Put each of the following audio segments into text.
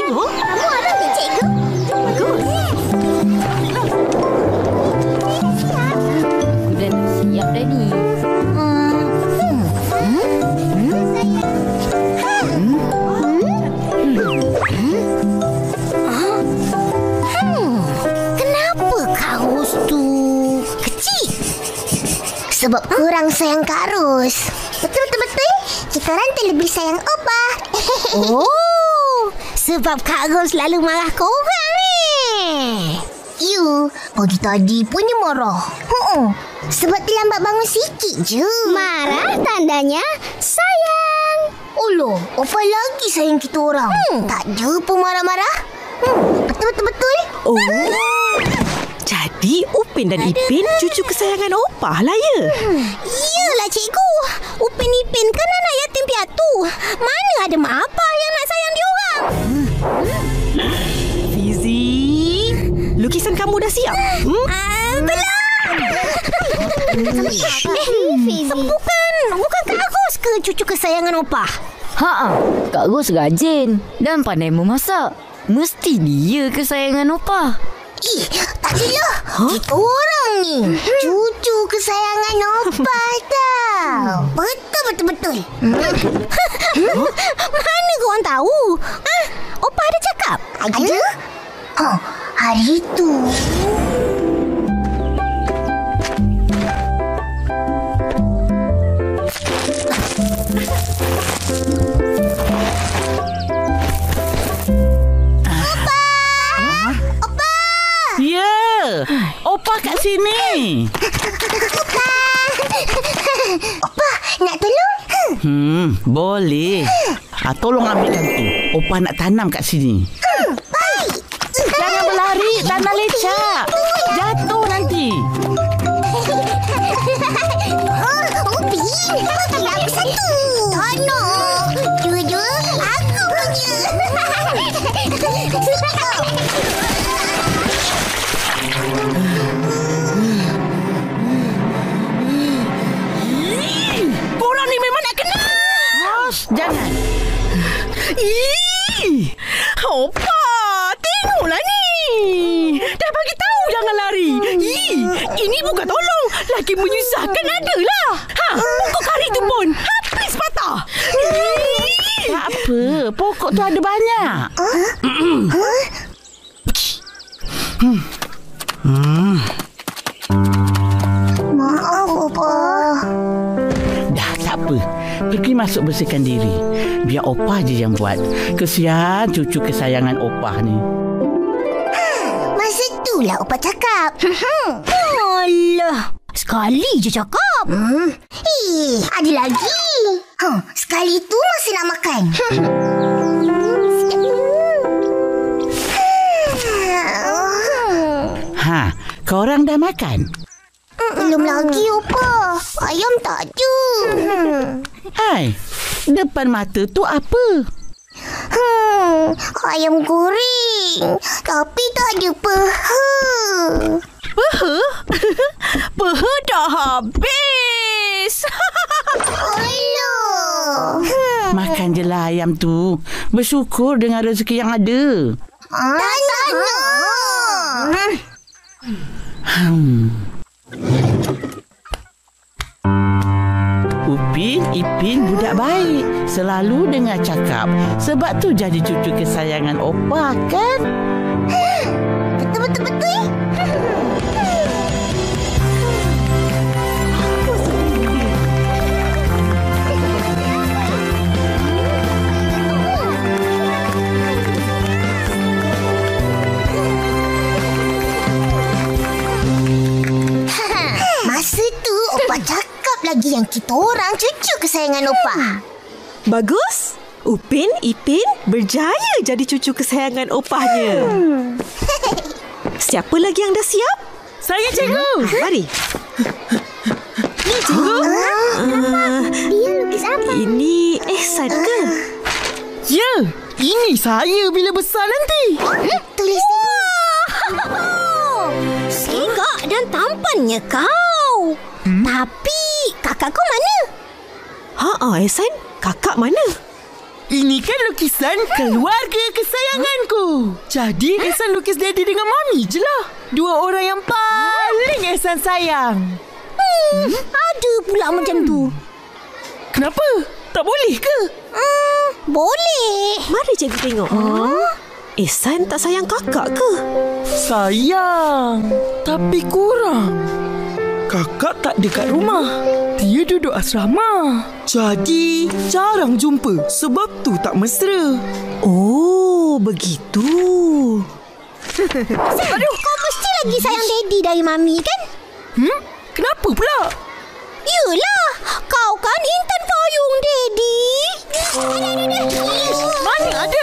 Kamu ada ke cikgu? Bagus. Dah siap dah ni. Kenapa kaus tu kecil? Sebab kurang sayang Kak Ros. Betul. Kita orang terlebih sayang Opa. Oh, sebab Kak Ros selalu marah korang You, pagi tadi punya marah. Sebab terlambat bangun sikit je. Marah tandanya sayang. Oloh, Opa lagi sayang kita orang. Tak ada pun marah-marah. Betul. Oh, jadi Upin dan Ipin cucu kesayangan Opah lah ya? Iyalah cikgu. Upin Ipin kan anak yatim piatu. Mana ada mak abah yang nak sayang diorang. Fizi, lukisan kamu dah siap? Belum. Bukan Kak Ros ke cucu kesayangan Opah? Kak Ros rajin dan pandai memasak. Mesti dia kesayangan Opah. Tak adalah. Kita orang ni cucu kesayangan Opah tau. Betul. Mana korang tahu? Opah ada cakap? Ada? Hari tu. Ya, Opah kat sini. Opah, nak tolong? Boleh. Tolong ambilkan tu. Opah nak tanam kat sini. Baik. Jangan berlari, tanah lecak. Jatuh nanti. Upin, bagi aku satu. Tanah. Dua-dua, aku punya. Korang ni memang nak kena. Jangan. Opah, tengoklah ni. Dah bagi tahu jangan lari. Ini bukan tolong. Lagi menyusahkan adalah. Pokok kari tu pun habis patah. Tak apa, pokok tu ada banyak. Maaf, Opah. Dah, tak apa. Pergi masuk bersihkan diri. Biar Opah je yang buat. Kesian cucu kesayangan Opah ni. Masa itulah Opah cakap. Alah, sekali je cakap. Ada lagi. Sekali tu masih nak makan. Korang dah makan? Belum lagi, Opah. Ayam tak ada. Hai, depan mata tu apa? Ayam goreng. Tapi tak ada peha. Peha? Peha dah habis. Alah. Makan je lah ayam tu. Bersyukur dengan rezeki yang ada. Tak nak. Upin, Ipin budak baik. Selalu dengar cakap. Sebab tu jadi cucu kesayangan Opah kan? Betul. Masa tu Opah cakap lagi yang kita orang cucu kesayangan Opah. Bagus. Upin, Ipin berjaya jadi cucu kesayangan Opahnya. Siapa lagi yang dah siap? Saya cikgu. Mari. Ni cikgu. Dia lukis apa? Ini Ehsan ke? Ya, ini saya bila besar nanti. Tulis segak dan tampannya kau. Tapi kakak kau mana? Ehsan, kakak mana? Ini kan lukisan keluarga kesayanganku. Jadi Ehsan lukis Daddy dengan Mami je lah. Dua orang yang paling Ehsan sayang. Ada pula macam tu. Kenapa? Tak boleh ke? Boleh. Mari cikgu tengok. Ehsan tak sayang kakak ke? Sayang, tapi kurang. Kakak tak dekat rumah. Dia duduk asrama. Jadi jarang jumpa. Sebab tu tak mesra. Oh, begitu. Aduh, kau mesti lagi sayang Daddy dari Mami kan? Kenapa pula? Yelah, kau kan intan payung Daddy. Mana ada?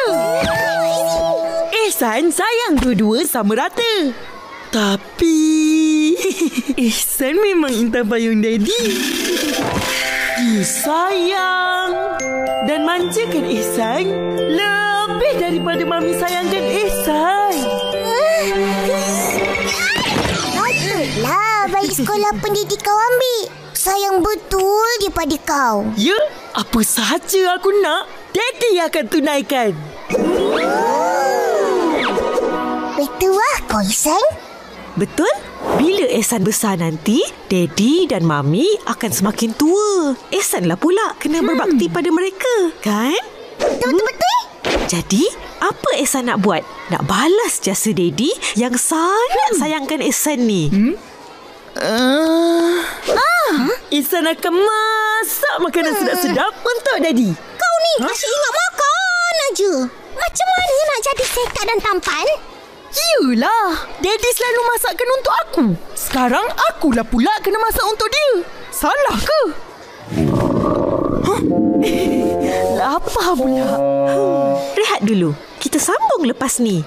Ehsan sayang dua-dua sama rata. Tapi Ehsan memang intan payung Daddy. Dia sayang dan manjakan Ehsan lebih daripada Mami sayangkan Ehsan. Patutlah balik sekolah pendidik kau ambil. Sayang betul dia pada kau. Ya, apa sahaja aku nak, Daddy akan tunaikan. Betul lah kau Ehsan. Betul? Bila Ehsan besar nanti, Daddy dan Mami akan semakin tua. Ehsanlah pula kena berbakti pada mereka, kan? Betul-betul. Jadi, apa Ehsan nak buat? Nak balas jasa Daddy yang sangat sayangkan Ehsan ni. Ehsan akan masak makanan sedap-sedap untuk Daddy. Kau ni asyik ingat makan aja. Macam mana nak jadi sekat dan tampan? Yelah, Daddy selalu masakkan untuk aku. Sekarang akulah pula kena masak untuk dia. Salah ke? Lapar pula. Rehat dulu. Kita sambung lepas ni.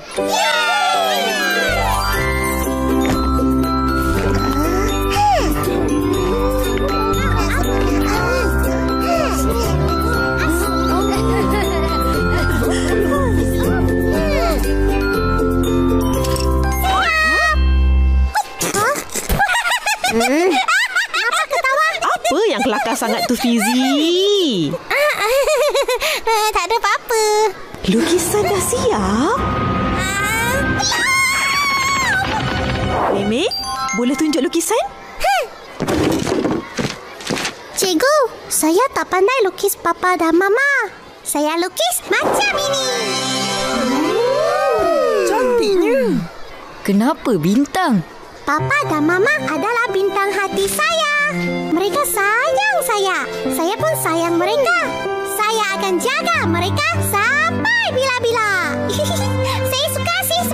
Apa yang kelakar sangat tu, Fizi? Tak ada apa-apa. Lukisan dah siap? Meme, boleh tunjuk lukisan? Cikgu, saya tak pandai lukis Papa dan Mama. Saya lukis macam ini. Cantiknya. Kenapa bintang? Papa dan Mama adalah bintang hati saya. Mereka sayang saya. Saya pun sayang mereka. Saya akan jaga mereka sampai bila-bila. Saya suka.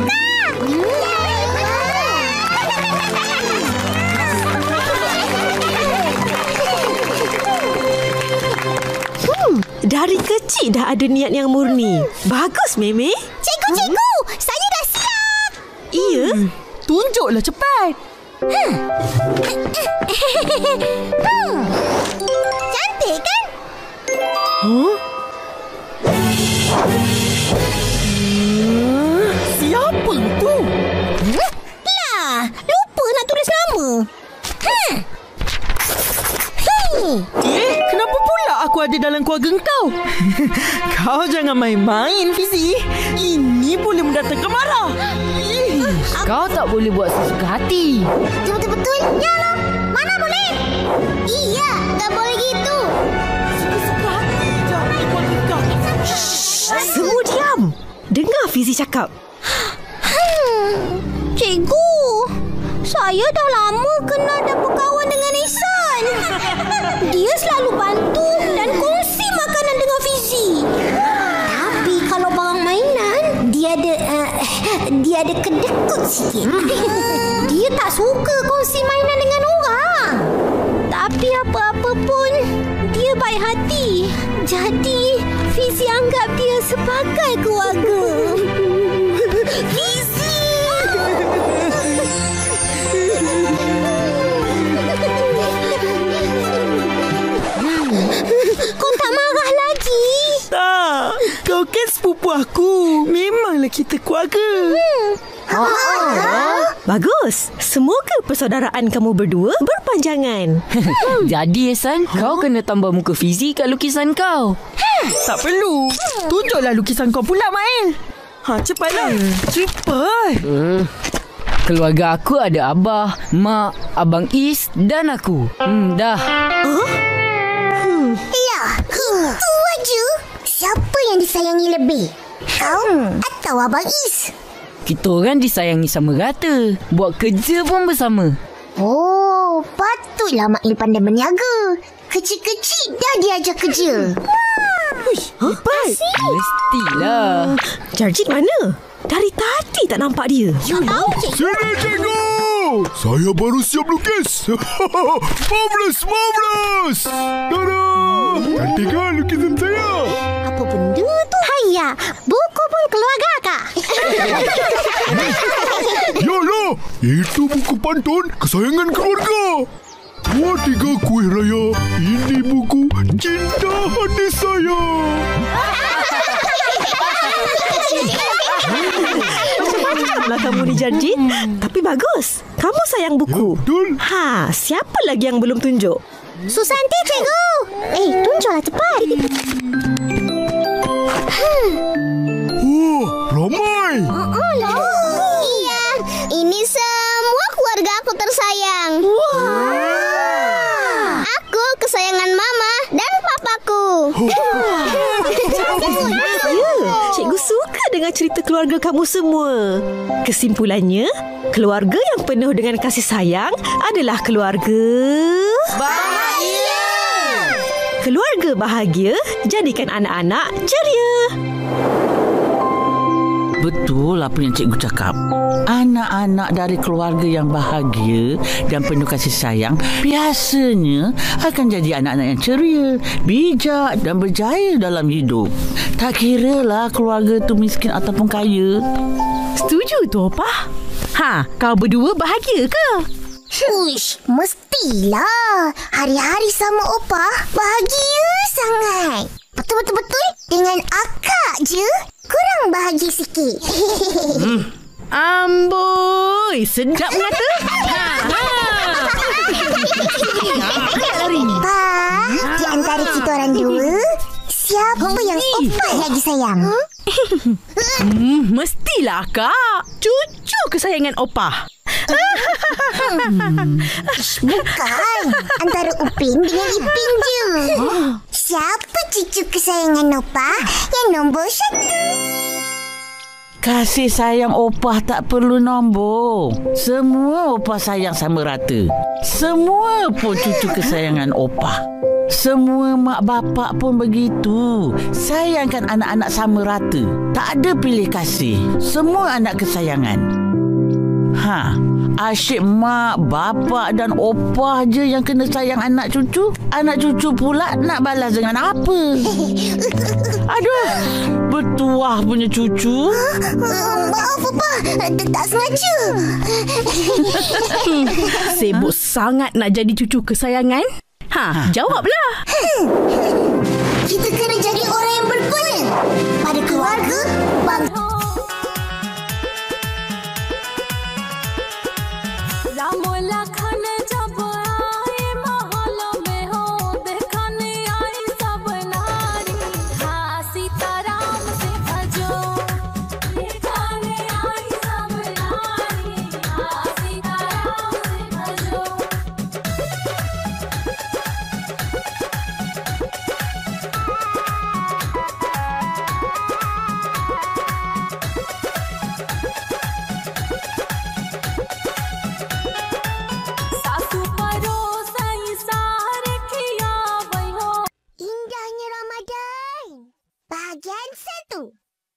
Dari kecil dah ada niat yang murni. Bagus, Meme. Cikgu, saya dah siap. Iya. Tunjuklah cepat. Cantik kan? Siapa tu? Lah, lupa nak tulis nama. Kenapa pula aku ada dalam keluarga kau? Kau jangan main-main, Fizi. Ini boleh mendatangkan marah. Kau tak boleh buat sesuka hati. Betul-betul? Ya lah. Mana boleh? Iya, tak boleh gitu. Suka hati jangan di keluarga kau. Semua diam. Dengar Fizi cakap. Cikgu, saya dah lama kenal dan berkawan dengan Ehsan. Dia selalu bantu dan kongsi makanan dengan Fizi. Tapi kalau barang mainan, dia ada kedekut sikit. Dia tak suka kongsi mainan dengan orang. Tapi apa-apa pun, dia baik hati. Jadi, Fizi anggap dia sebagai keluarga. Fizi! Kau tak marah lagi? Tak, kau kan sepupu aku. Memanglah kita keluarga. Bagus. Semoga persaudaraan kamu berdua berpanjangan. Jadi Ehsan, kau kena tambah muka Fizi kat lukisan kau. Tak perlu. Tunjuklah lukisan kau pula, Mail. Cepatlah. Cepat. Keluarga aku ada abah, mak, abang Is dan aku. Dah. Lah, itu aja. Siapa yang disayangi lebih? Kau atau Abang Is? Kita orang disayangi sama rata. Buat kerja pun bersama. Oh, patutlah Mak Il pandai berniaga. Kecil-kecil dah diajar kerja. Hebat. Mestilah. Jarjit mana? Dari tadi tak nampak dia. Sini, cikgu! Saya baru siap lukis. Marvelous! Tada! Cantik kan lukisan saya? Apa benda tu? Hayya, buku pun keluarga kak. Yalah, itu buku pantun kesayangan keluarga. 2-3 kuih raya. Ini buku cinta hati saya. Macam-macamlah kamu ni, Jarjit. Tapi bagus. Kamu sayang buku. Betul. Siapa lagi yang belum tunjuk? Susanti, cikgu. Tunjuklah cepat. Ramai. Iya, ini semua keluarga aku tersayang. Aku kesayangan mama dan papaku. Ya, cikgu suka dengar cerita keluarga kamu semua. Kesimpulannya, keluarga yang penuh dengan kasih sayang adalah keluarga bahagia. Keluarga bahagia jadikan anak-anak ceria. Betul apa yang cikgu cakap. Anak-anak dari keluarga yang bahagia dan penuh kasih sayang biasanya akan jadi anak-anak yang ceria, bijak dan berjaya dalam hidup. Tak kiralah keluarga tu miskin ataupun kaya. Setuju tu, Opah. Kau berdua bahagia ke? Uish, mestilah. Hari-hari sama Opah bahagia sangat. Betul-betul dengan akak je kurang bahagia sikit. Amboi, sedap mengata. Pa, di antara kita orang dua, siapa yang Opah lagi sayang? Mestilah, Kak. Cucu kesayangan Opah. Bukan. Antara Upin dengan Ipin je. Siapa cucu kesayangan Opah yang nombor 1? Kasih sayang Opah tak perlu nombor. Semua Opah sayang sama rata. Semua pun cucu kesayangan Opah. Semua mak bapak pun begitu. Sayangkan anak-anak sama rata. Tak ada pilih kasih. Semua anak kesayangan. Asyik mak, bapak dan opah je yang kena sayang anak cucu. Anak cucu pula nak balas dengan apa? Aduh, bertuah punya cucu. Maaf Opah, tak sengaja. Sibuk sangat nak jadi cucu kesayangan? Jawablah. Kita kena jadi orang yang berguna pada keluarga, bangsa. Bahagian 1.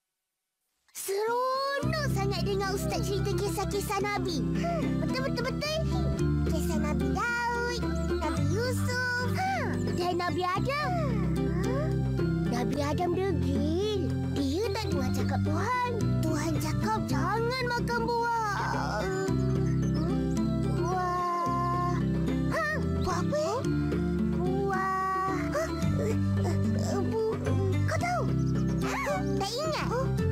Seronok sangat dengar Ustaz cerita kisah-kisah Nabi. Betul. Kisah Nabi Daud, Nabi Yusuf dan Nabi Adam. Nabi Adam degil. Dia tak dengar cakap Tuhan. Tuhan cakap jangan makan buah. Buah. Buah apa? Tak ingat?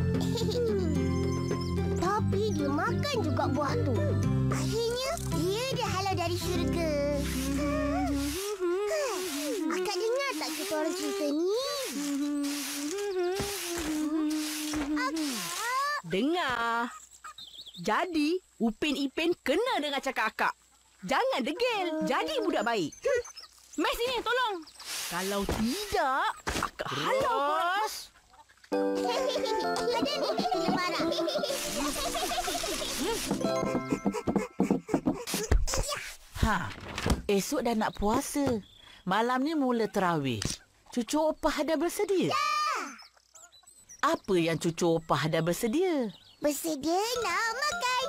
Tapi dia makan juga buah tu. Akhirnya, dia dihalau dari syurga. Akak dengar tak kita orang cerita ni? Dengar. Jadi, Upin Ipin kena dengar cakap akak. Jangan degil. Jadi budak baik. Mai sini, tolong. Kalau tidak, akak halau korang. Ada ni, dia marah. Esok dah nak puasa. Malam ni mula terawih. Cucu opah dah bersedia? Ya. Apa yang cucu opah dah bersedia? Bersedia nak makan.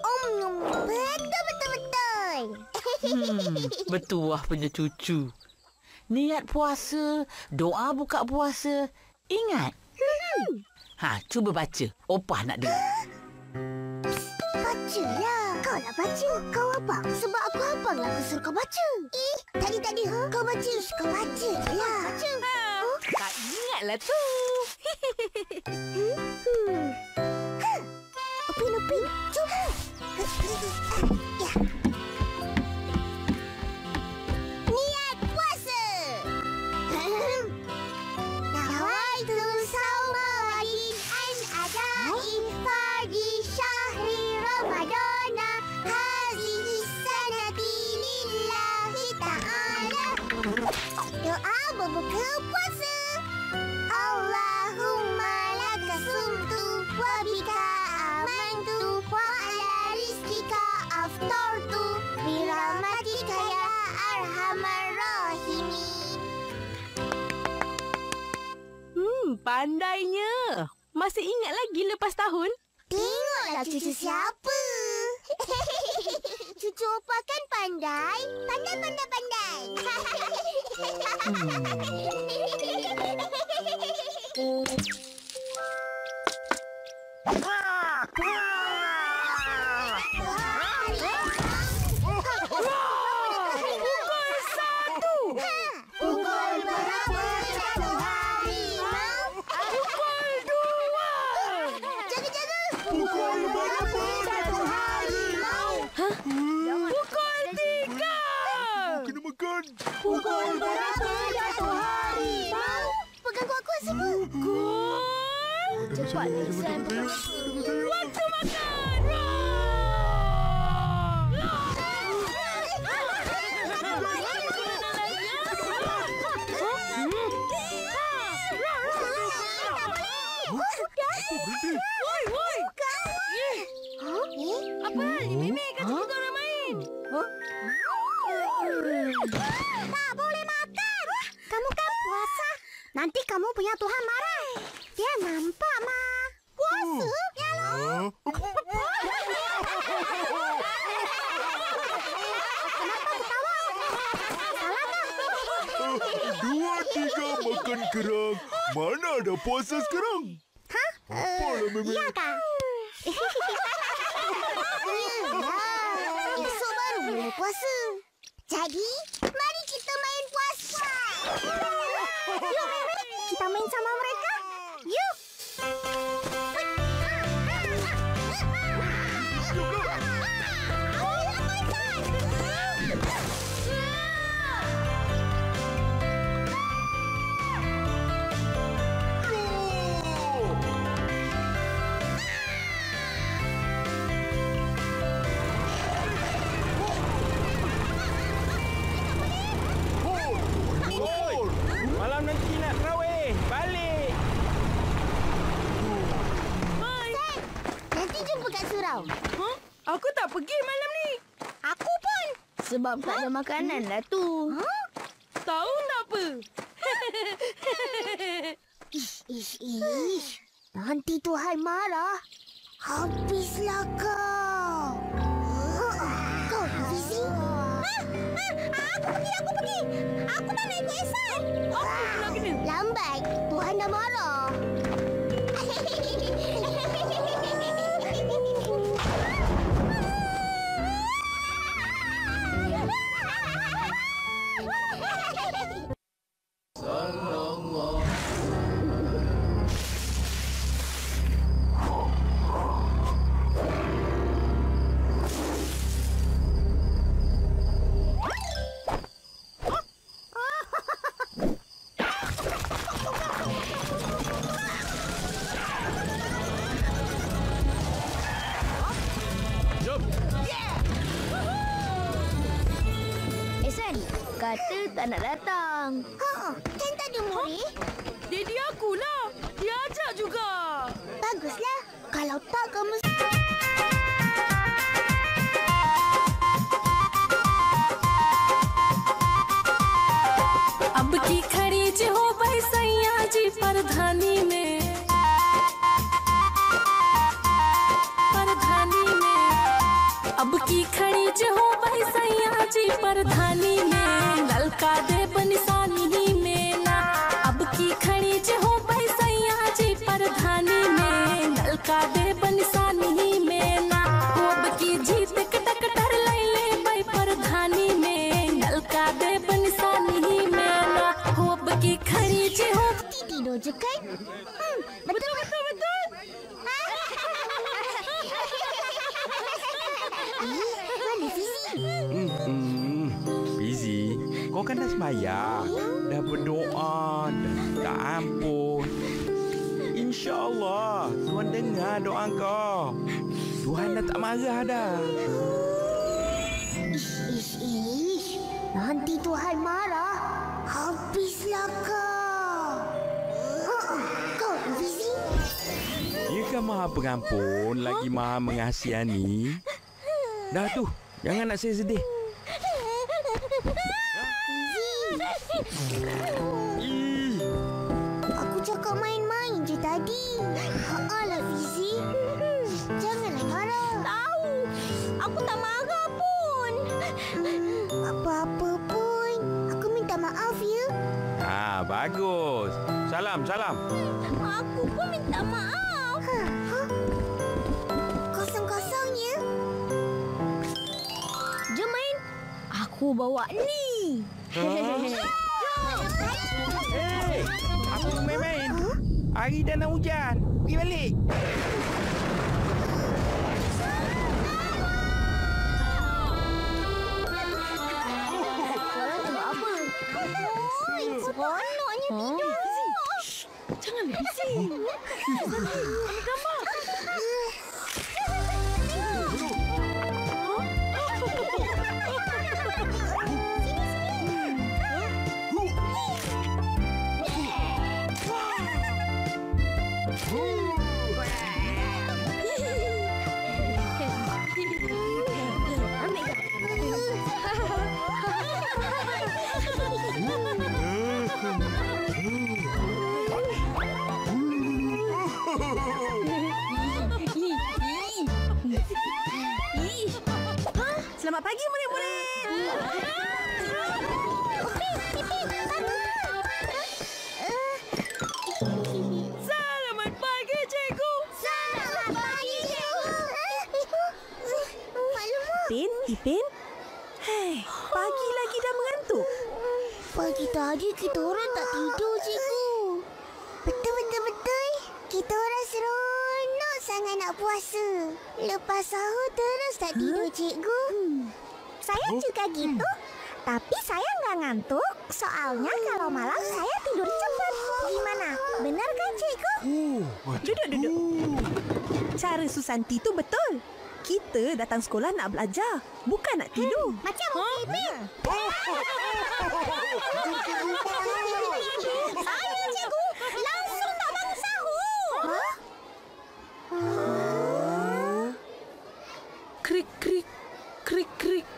Betul. Bertuah punya cucu. Niat puasa, doa buka puasa. Ingat. Cuba baca. Opah nak dengar. Bacalah. Kau nak baca. Kau apa? Sebab aku hafal lah aku suruh kau baca. Tadi kau baca. Kau baca je lah. Baca. Tak ingatlah tu. Upin, cuba. Ya. Niat puasa. Nawaitu sawma wadin an adai fardi syahri Ramadana hazihi sanati lillahi ta'ala. Doa berbuka puasa. Allahumma laka sumtu wa bika amantu wa ala rizkika aftartu birahmatika ya arhamar rahimin. Pandainya. Masih ingat lagi lepas tahun? Tengoklah cucu siapa. Cucu opah kan pandai. Pandai. Pukul berapa jatuh harimau? Pukul 2. Jaga. Pukul berapa jatuh harimau? Pukul 3. Kena makan. Pukul berapa jatuh harimau? Pegang kuat-kuat semua. Cepat. Waktu makan. Woi. Apa hal ni, Mimi? Kata kita orang main. Tak boleh makan. Kamu kan puasa. Nanti kamu punya Tuhan marah. Dia nampak, Ma. Puasa? Ya loh. Kenapa ketawa? Salah tak? 2, 3 makan kerang. Mana ada puasa sekarang? Apalah, Mimi. Ya kah? Esok baru boleh puasa. Jadi, mari kita main puasa. Yuk, kita main sama mereka. Yuk. Malam nanti nak terawih. Balik. Nanti jumpa kat surau. Aku tak pergi malam ni. Aku pun. Sebab tak ada makanan lah tu. Tahu tak apa? Ish. Nanti Tuhan marah. Habislah kau. Kau Fizi. Aku pergi. Aku dah naik ke Ehsan. Apa pula kena? Lambat. Tuhan dah marah. Ehsan, kata tak nak datang. Kan tak ada murid? Daddy akulah. Dia ajak juga. Baguslah. Kalau tak kamu... अब की खड़ी जो हो भाई सैया जी परधानी में अब की खड़ी जो हो भाई सैया जी परधानी में ललका दे बनिसानी में ना अब की खड़ी जो हो भाई सैया जी परधानी में ललका दे बनिसानी में ना अब की जीत कटक डर ले ले भाई परधानी में ललका दे बनिसानी में ना अब की खड़ी जो हो Tidur je kan? Betul. Mana Fizi? Fizi, kau kan dah sembahyang, dah berdoa, dah minta ampun. InsyaAllah Tuhan dengar doa kau. Tuhan dah tak marah dah. Ish. Nanti Tuhan marah. Habislah kau. Kau Fizi? Dia kan maha pengampun, lagi maha mengasihani. Dah tu, jangan nak saya sedih. Aku cakap main-main je tadi. Alah Fizi. Janganlah marah. Tahu. Aku tak marah pun. Apa-apa pun. Aku minta maaf ya. Bagus. Salam. Aku pun minta maaf. Kosong-kosong ya. Jom main. Aku bawa ni. Apa main-main? Hari dah nak hujan. Pergi balik. Seronoknya tidur. Jangan bising. Ambil gambar. Selamat pagi murid-murid. Selamat pagi cikgu. Selamat pagi cikgu. Maklum. Ipin? Hei, pagi lagi dah mengantuk. Pagi tadi kita orang tak tidur cikgu. Betul. Kita orang seronok sangat nak puasa. Lepas sahur terus tak tidur cikgu. Saya juga gitu. Tapi saya nggak ngantuk. Soalnya kalau malam saya tidur cepat. Gimana? Benar kan cikgu? Duduk. Cara Susanti tu betul. Kita datang sekolah nak belajar, bukan nak tidur. Macam Ipin. Saya cikgu. Langsung tak bangun sahur. Krik.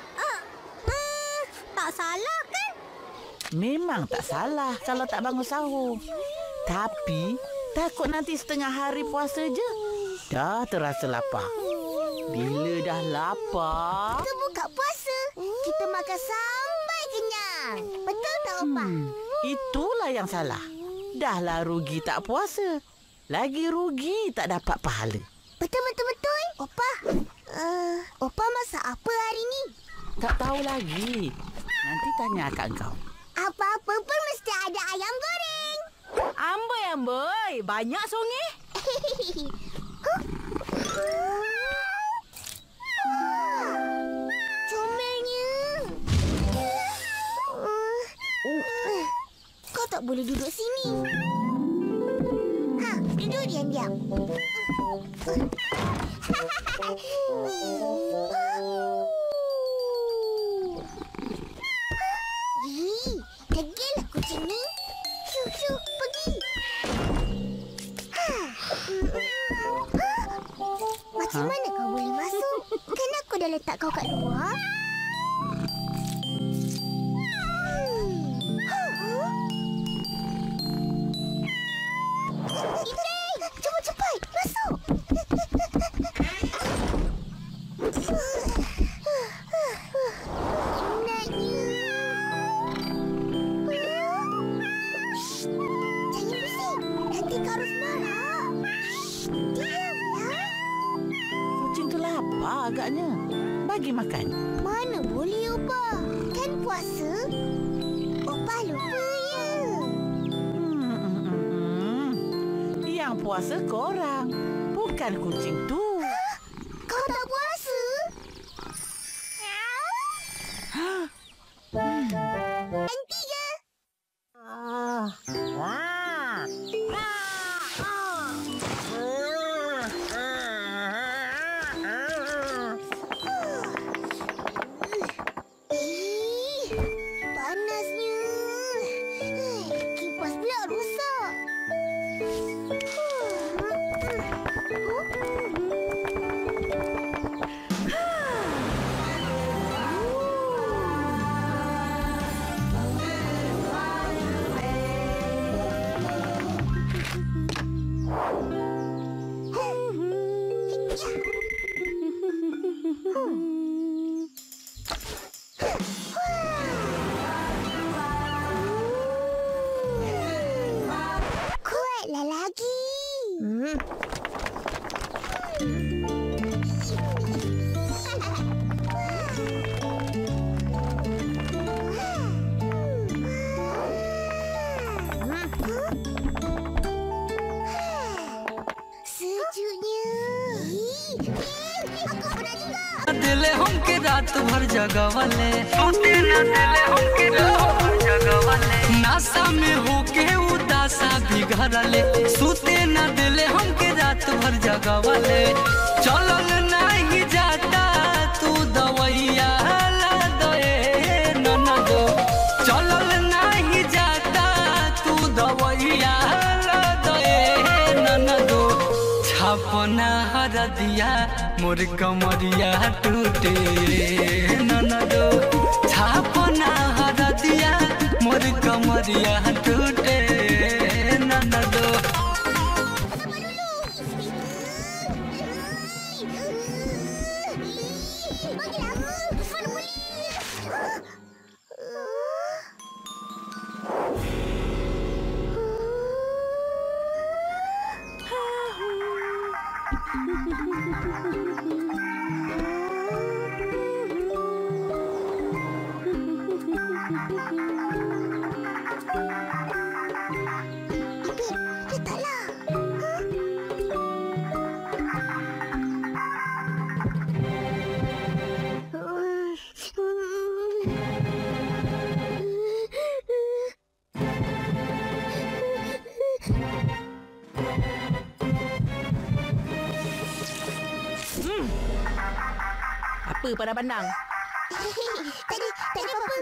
Tak salah kan? Memang tak salah kalau tak bangun sahur. Tapi takut nanti setengah hari puasa je dah terasa lapar. Bila dah lapar, Kita buka puasa. Kita makan sampai kenyang. Betul tak Opah? itulah yang salah. Dahlah rugi tak puasa, lagi rugi tak dapat pahala. Betul. Opah. Opah masak apa hari ni? Tak tahu lagi. Nanti tanya akak kau. Apa-apa pun mesti ada ayam goreng. Amboi. Banyak songeh. Comelnya. Kau tak boleh duduk sini. Duduk diam-diam. aku dah letak kau kat luar. Ipin, cuba cepat. Masuk. Agaknya bagi makan. Mana boleh, Opa? Kan puasa. Opa lupa ya. Yang puasa korang, bukan kucing tu. Kau tak puasa? Yang tiga. Panasnya. Kipas pula rosak. Kuatlah lagi. Sejuknya. Aku pernah juga. दिले हमके रात भर जगवले सोते ना दिले हमके रात भर जगवले नासा में होके उदासा बिगड़ले सोते ना दिले हमके रात भर जगवले चलल नहीं जाता तू दवैया ला दे ननदो चलल नहीं जाता तू दवैया ला दे ननदो छापना हर दिया मोर कमरिया टूटे ननदो छापना हर दिया मोर कमरिया टूटे ननदो Apa pada pandang? Tak ada apa-apa.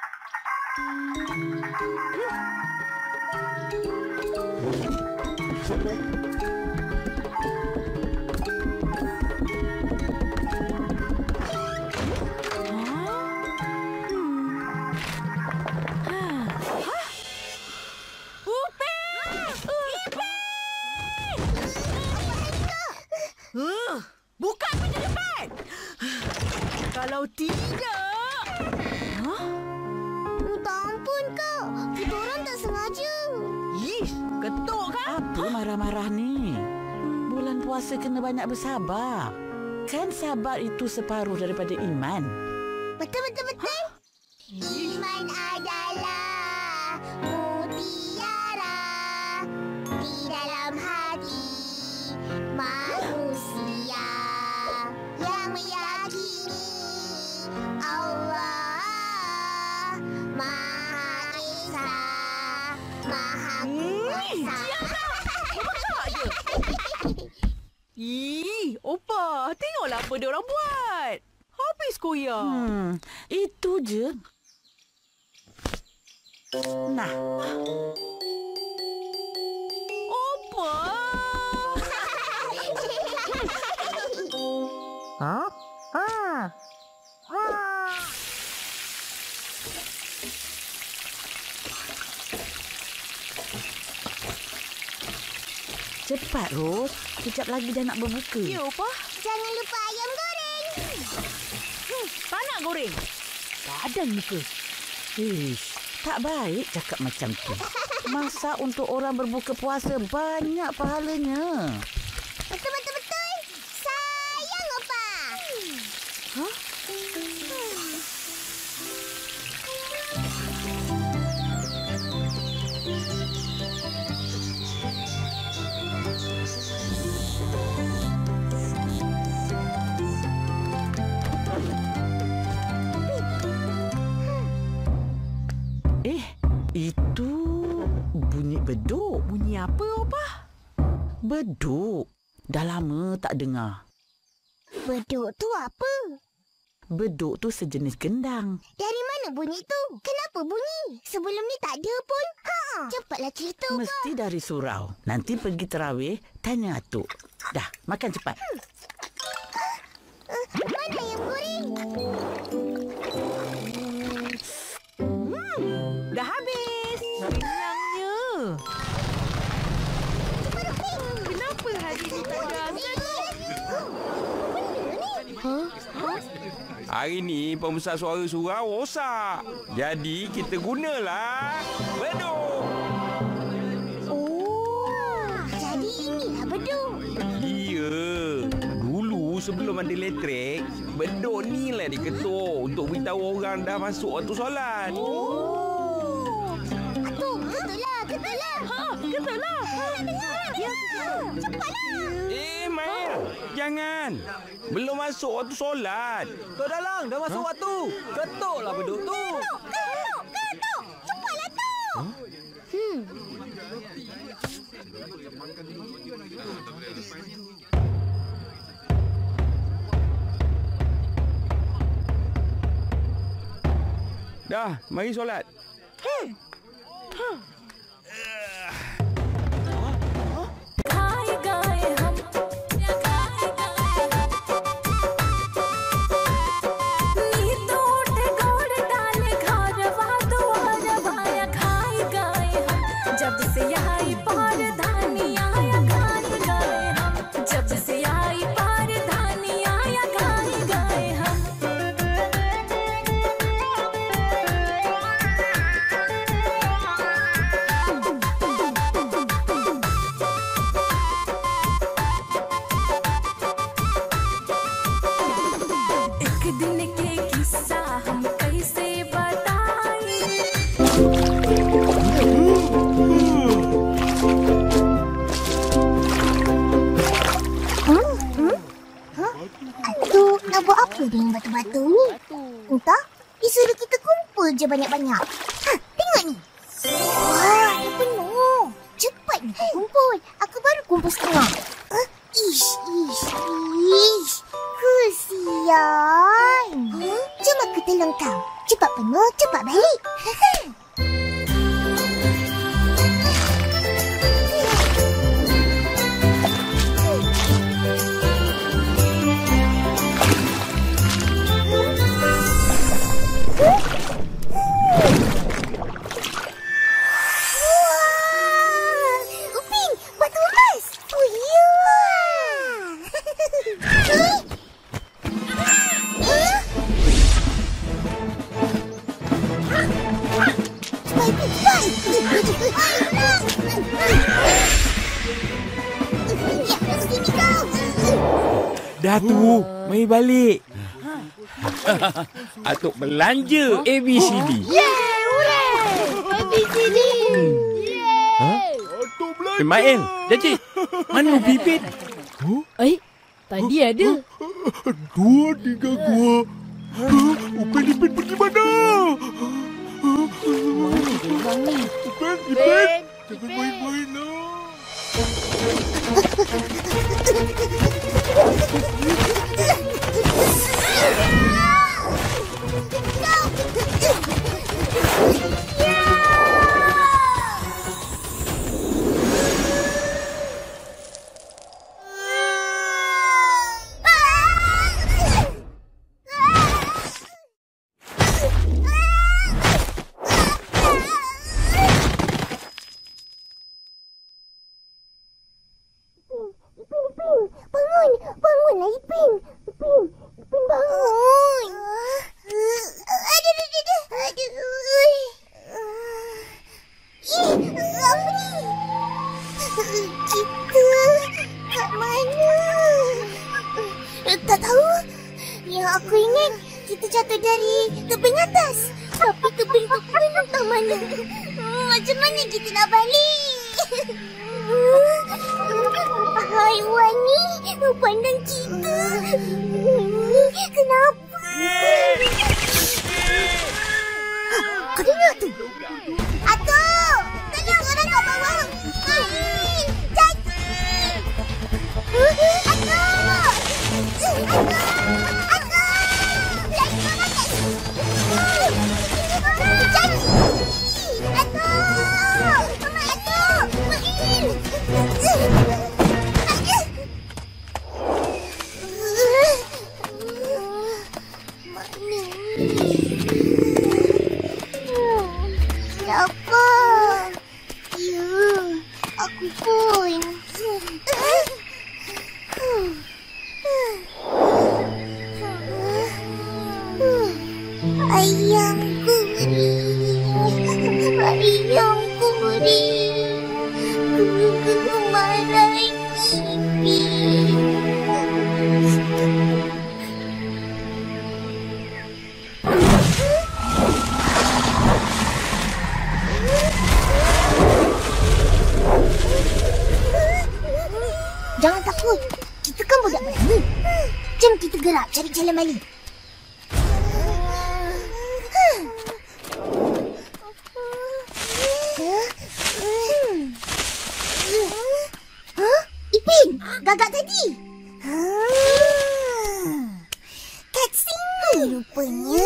Buka pintu cepat! Kalau tidak... Minta ampun, Kak. Kita orang tak sengaja. Ish, ketuk kan? Apa marah-marah ni? Bulan puasa kena banyak bersabar. Kan sabar itu separuh daripada iman. Betul. Iman adalah mutiara di dalam hati manusia yang meyakini Allah Maha Esa, Maha Kuasa. Opa, tengoklah apa dia orang buat. Habis koyak. Itu je. Nah. Opa! Cepat, Ros. Sekejap lagi dah nak berbuka. Ya, Opa. Jangan lupa ayam goreng. Tak nak goreng. Badan muka. Ish, tak baik cakap macam tu. Masak untuk orang berbuka puasa banyak pahalanya. Betul. Sayang, Opa. Hah? Itu bunyi beduk. Bunyi apa, Opa? Beduk. Dah lama tak dengar. Beduk tu apa? Beduk tu sejenis gendang. Dari mana bunyi tu? Kenapa bunyi? Sebelum ni tak ada pun. Cepatlah cerita, Opa. Mesti dari surau. Nanti pergi terawih, tanya atuk. Dah, makan cepat. Mana ayam goreng? Dah habis. Kenyangnya. Kenapa hari ni tak ada azan? Hari ni pembesar suara surau rosak. Jadi kita gunalah beduk. Jadi inilah beduk. Ya. Dulu sebelum ada elektrik, beduk ni lah diketuk untuk beritahu orang dah masuk waktu solat. Betul lah. Ya. Cepatlah. Mail. Jangan. Belum masuk waktu solat. Tok Dalang, dah masuk waktu. Ketuklah beduk tu. Ketuk. Cepatlah tu. Dah, mari solat. खाए गाए हम नींद उठे गोड़ डाले घरवा दुआर भाया खाए गाए हम जब से आई पार धानी आया खाए गाए हम जब से आई पार धानी आया खाए गाए हम एक दिन के किस्सा हम कैसे बताएं Tu nak buat apa dengan batu-batu ni? Entah. Dia suruh kita kumpul je banyak-banyak. Tengok ni. Wah, dia penuh. Cepat ni kau kumpul. Aku baru kumpul setengah. Ish. Kesian. Jom aku tolong kau. Cepat penuh, cepat balik. Upin, batu emas. Oh, ya. Dah tu, mari balik. Atuk belanja ABCD. ABCD. Atuk belanja. Mail, Jajik. Mana Bibit? Tadi ada. 2, 3 gua. Upin Ipin pergi mana? Upin Ipin. Jangan main-main lah. Neng, kita jatuh dari tebing atas. Tapi tebing tu pun entah mana. Macam mana kita nak balik? Haiwan ni pandang kita. Kenapa? Kau dengar tu? Atuk! Tolong orang kat bawah. Cacing! Atuk! Kenapa? Ya, aku pun. Ayamku beri, ayamku beri, ku marahi Ipin. Jangan takut, kita kan budak berani. Jom kita gerak cari jalan balik. Ipin, gagak tadi. Kat sini rupanya.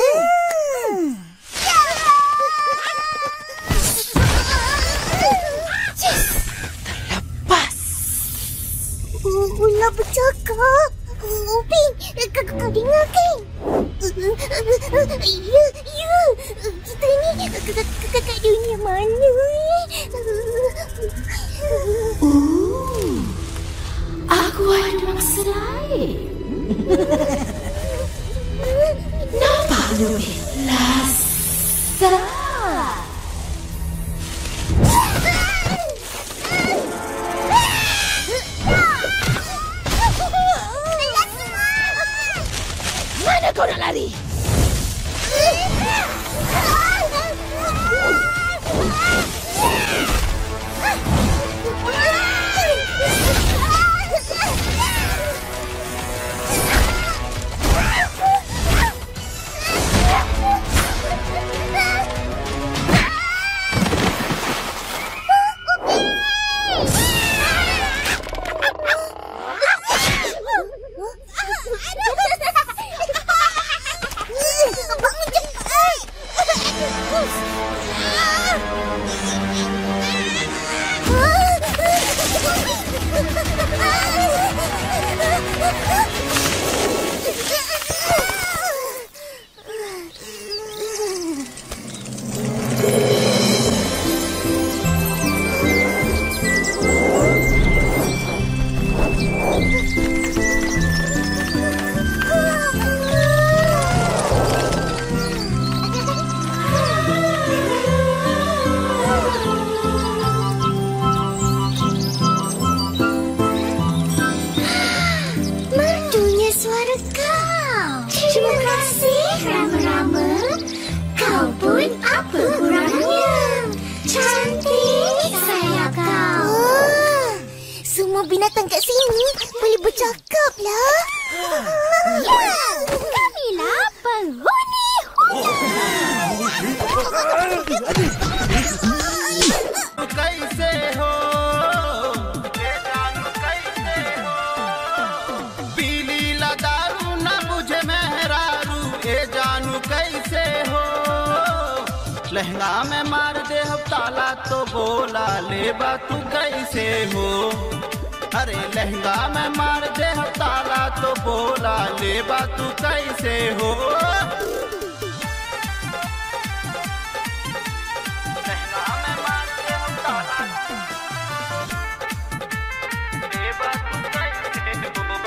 Pula bercakap. Upin, kau dengar kan? Ya. Kita ni kat dunia mana? Aku ada mangsa lain. Nampak lebih lasar. Mana kau nak lari? Binatang kat sini boleh bercakap lah. Ya, kamilah penghuni कैसे हो पीली दारू न बुझे मेहरारू ए जानू कैसे हो लहंगा में मार दे ताला तो बोला लेबा तू कैसे हो अरे लहंगा में मार दे ताला तो बोला लेबा तू कैसे हो लहंगा में मार दे ताला लेबा तू कैसे हो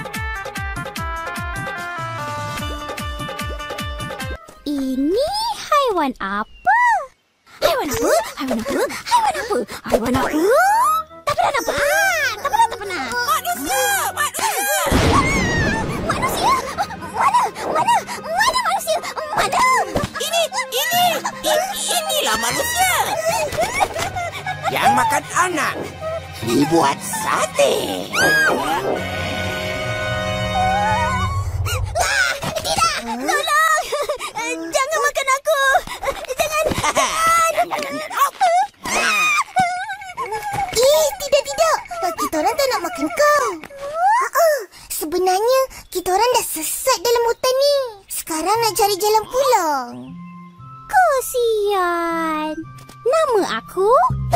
Ini haiwan apa? Haiwan apa? Haiwan apa? Haiwan apa? Haiwan apa? Tak pernah. Manusia! Mana? makan anak. Dibuat sate. Tidak! Tolong! Jangan makan aku! Jangan! Tidak! Kita orang tak nak makan kau. Sebenarnya, kita orang dah sesat dalam hutan ni. Sekarang nak cari jalan pulang. Kasian. Nama aku?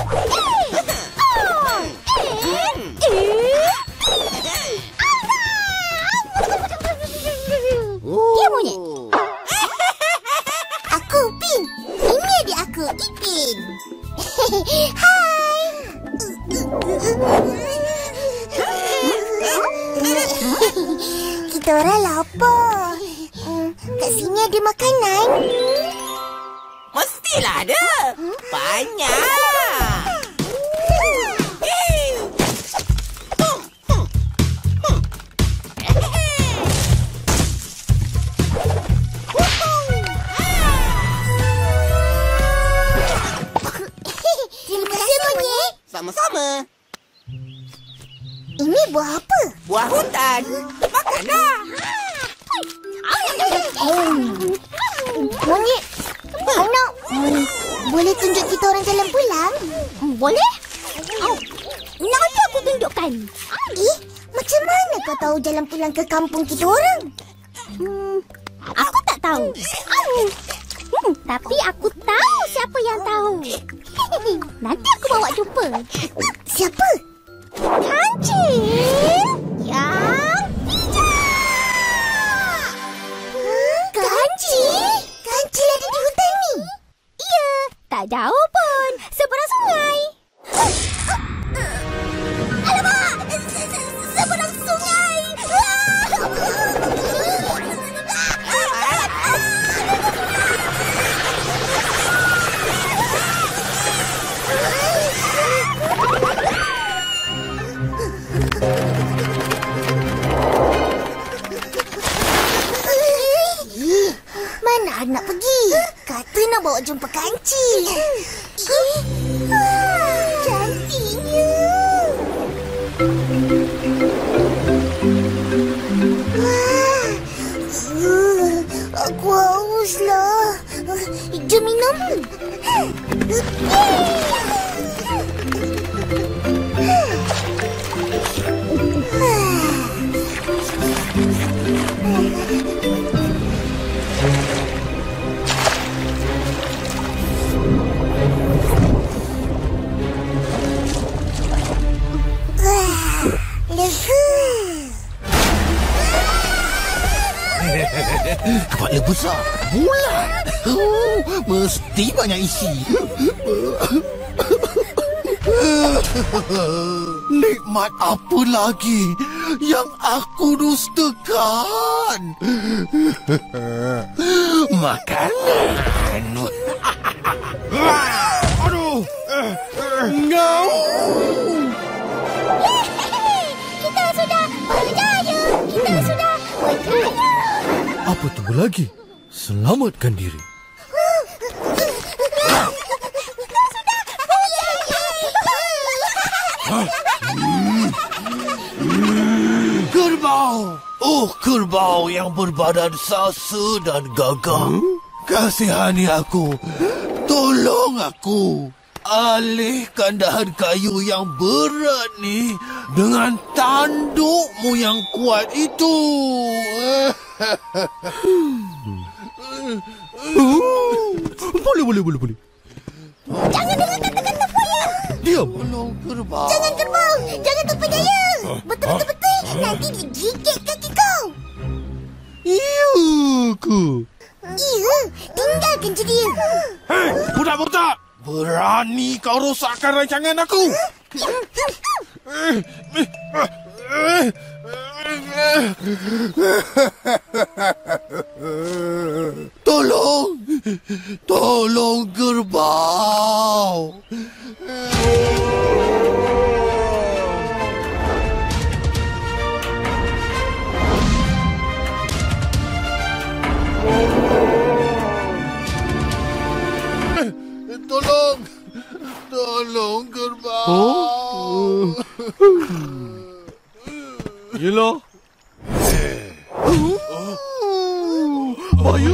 Dia monyet. Aku Upin. Ini adik aku Ipin. Hai. Kita orang lapar. Kat sini ada makanan? Mestilah ada. Banyak. Terima kasih, monyet. Sama-sama. Ini buah apa? Buah hutan. Makanlah. Monyet, anak, boleh tunjuk kita orang jalan pulang? Boleh? Nanti aku tunjukkan. Macam mana kau tahu jalan pulang ke kampung kita orang? Aku tak tahu. Tapi aku tahu siapa yang tahu. Nanti aku bawa jumpa. Siapa? Kancil yang bijak. Kancil? Kancil ada di hutan ni? Ya, tak jauh pun. Seberang sungai. Alamak! Seberang sungai! Mana nak pergi? Kata nak bawa jumpa kancil. Cantiknya. Aku hauslah. Jom minum. Kepala besar, bulat. Mesti banyak isi. Nikmat apa lagi yang aku dustakan? Makanan. Aduh. Ngau. Kita sudah berjaya. Apa tunggu lagi? Selamatkan diri. Kerbau! Oh, kerbau yang berbadan sasa dan gagah. Kasihani aku. Tolong aku. Alihkan dahan kayu yang berat ni dengan tandukmu yang kuat itu. Boleh. Jangan dengar kata-kata buaya. Diam. Tolong kerbau. Jangan kerbau. Jangan terpedaya. Betul-betul. Nanti digigit kaki kau. Iyaku. Iya. Tinggalkan je dia. Hei, budak-budak. Berani kau rosakkan rancangan aku. Tolong kerbau. Tolong gerbang. Oh? Yelah. Bahaya.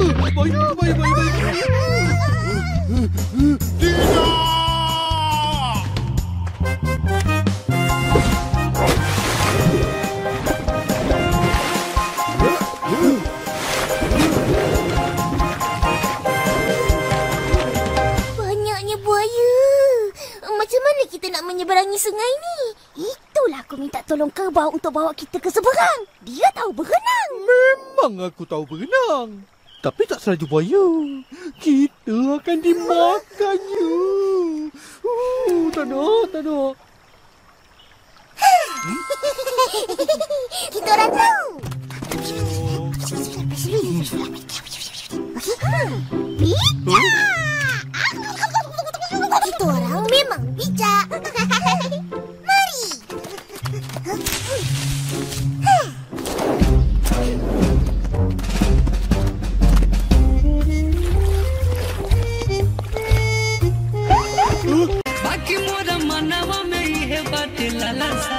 Banyaknya buaya. Macam mana kita nak menyeberangi sungai ni? Itulah aku minta tolong kerbau untuk bawa kita ke seberang. Dia tahu berenang. Memang aku tahu berenang. Tapi tak selaju buaya. Kita akan dimakannya. Tak nak. Kita orang tahu. Kita orang memang bijak. Mari. बाकी मोरा मनवा में ये बात लालसा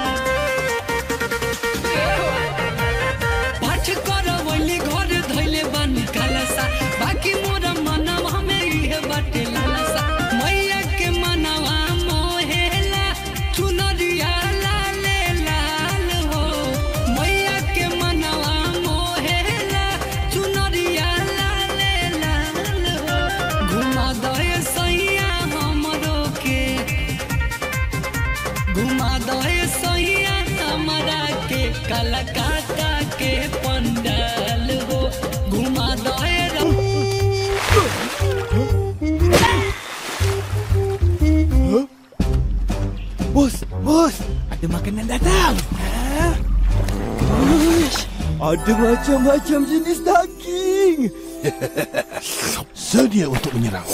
पाठ कर वली घर धइले बानी कालसा बाकी मोरा मनवा में ये बात लालसा मैया के मनवा मोहेला चुनरिया लाले लाल हो मैया के मनवा मोहेला चुनरिया लाले लाल हो घुमा दे सैया हमरो के घुमा दे सैया हमरा के कलकत्ता के पंडाल हो घुमा दे Bos, ada makanan datang. Uish, ada macam-macam jenis daging. Sedia untuk menyerang.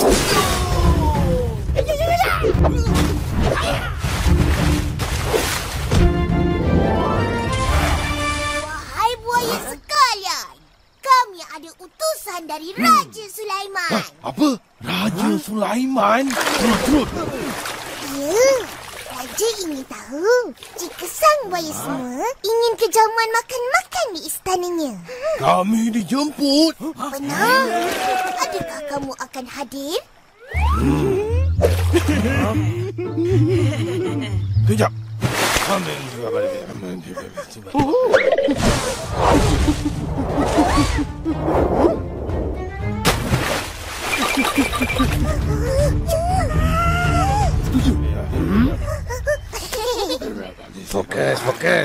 Wahai buaya sekalian, kami ada utusan dari Raja Sulaiman. Apa? Raja Sulaiman? Terus. Ya, Raja ingin tahu jika sang buaya semua ingin kejamuan makan-makan di istananya. Kami dijemput. Benar? Adakah kamu akan hadir? Kejap. Fokus.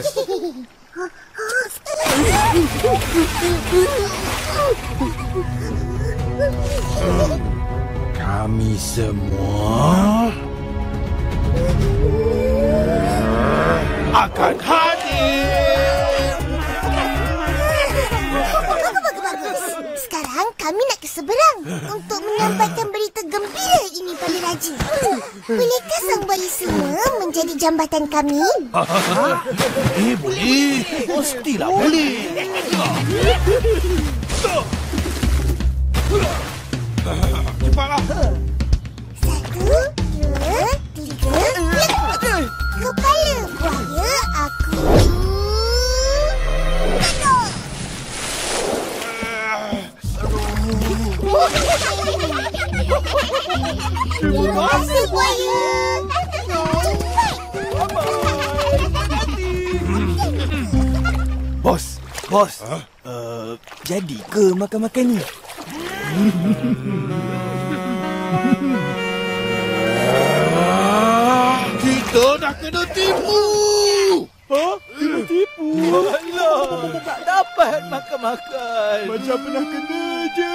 Kami semua akan hadir. Bagus. Sekarang kami nak ke seberang untuk menyampaikan berita gembira ini pada Raja. Bolehkah sang buaya semua menjadi jambatan kami? Boleh. Pastilah boleh. Cepatlah. 1, 2, 3, kepala buaya aku. Terima kasih buaya. Bos. Jadi ke makan-makan ni? Kita dah kena tipu. Kena tipu? Alah, tak dapat makan-makan. Macam pernah kena je.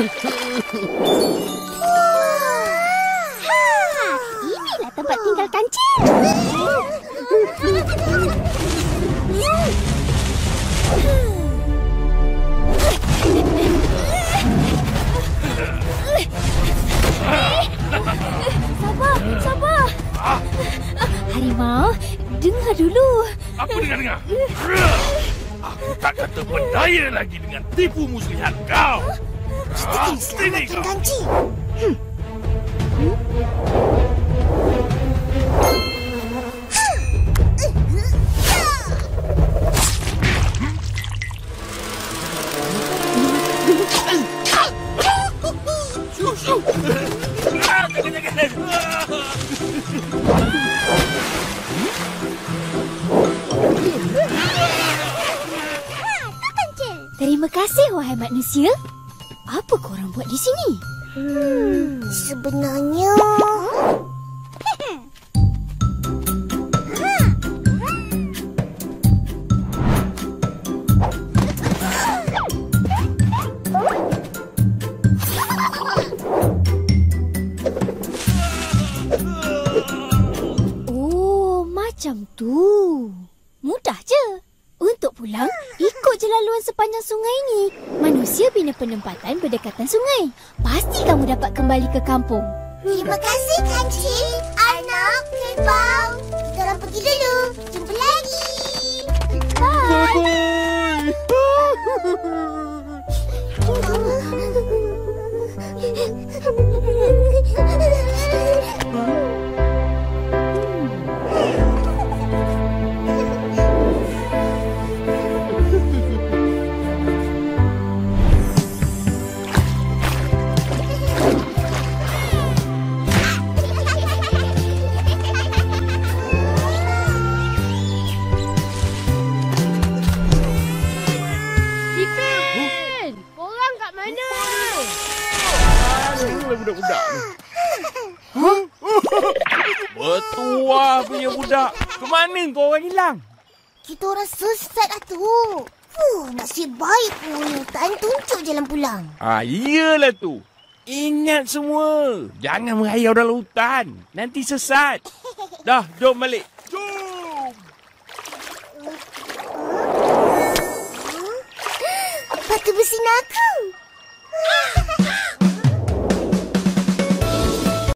Inilah tempat tinggal kancil. Sabar. Harimau, dengar dulu. Apa dengar? Aku tak kata berdaya lagi dengan tipu muslihat kau. Kita kena selamatkan kancil. Terima kasih, wahai manusia. Apa korang buat di sini? Sebenarnya... Oh, macam tu. Mudah je. Untuk pulang, ikut je laluan sepanjang sungai ini. Manusia bina penempatan berdekatan sungai. Pasti kamu dapat kembali ke kampung. Terima kasih, kancing, anak, kerbau. Kita orang pergi dulu. Jumpa lagi. Bye. Budak-budak ni. Bertuah punya budak. Kemana kau orang hilang? Kita orang sesat lah tu. Nasib baik pun. Tak tunjuk jalan pulang. Iyalah tu. Ingat semua. Jangan merayau dalam hutan. Nanti sesat. Dah, jom balik. Jom. Batu besi naga.